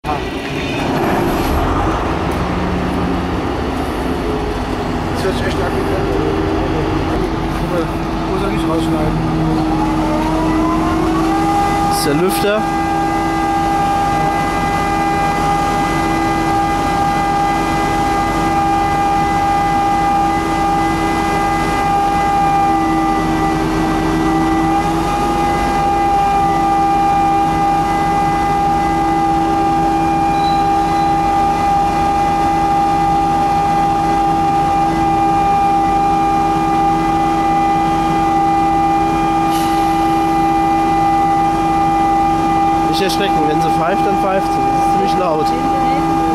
Das hört sich echt nackig an. Muss er nicht rausschneiden. Das ist der Lüfter. Nicht erschrecken, wenn sie pfeift, dann pfeift sie. Das ist ziemlich laut.